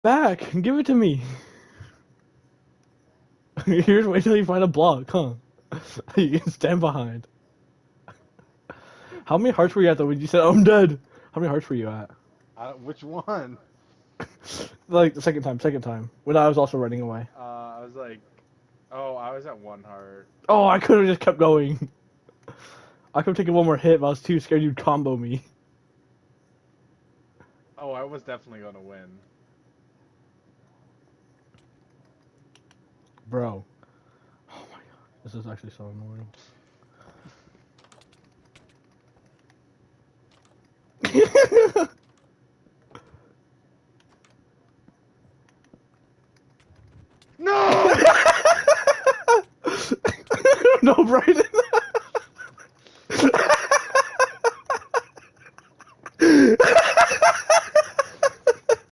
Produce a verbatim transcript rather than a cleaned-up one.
Back! Give it to me! Here's wait till you find a block, huh? You can stand behind. How many hearts were you at though when you said, oh, I'm dead? How many hearts were you at? Uh, which one? Like, the second time, second time. When I was also running away. Uh, I was like, oh, I was at one heart. Oh, I could have just kept going. I could have taken one more hit, but I was too scared you'd combo me. Oh, I was definitely gonna win. Bro. Oh my god. This is actually so annoying. No! No, Brayden.